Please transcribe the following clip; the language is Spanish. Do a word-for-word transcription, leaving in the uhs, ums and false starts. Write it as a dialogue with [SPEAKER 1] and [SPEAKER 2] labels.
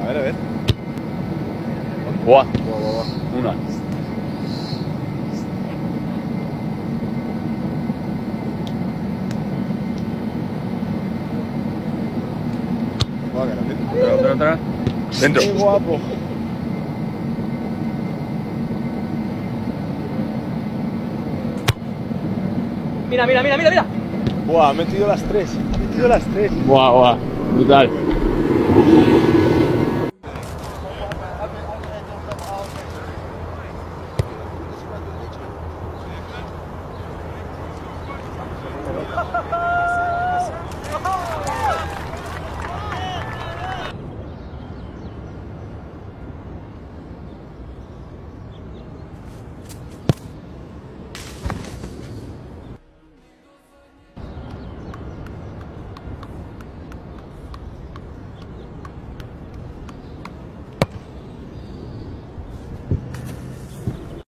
[SPEAKER 1] ver, a ver.
[SPEAKER 2] Buah.
[SPEAKER 1] Buah, buah, buah.
[SPEAKER 2] Una.
[SPEAKER 1] Buah, que la mete.
[SPEAKER 2] Otra, otra, otra. Dentro.
[SPEAKER 1] Qué guapo.
[SPEAKER 3] Mira, mira, mira, mira, mira.
[SPEAKER 1] Buah, ha metido las tres. Ha metido las tres.
[SPEAKER 2] Buah, buah. Brutal.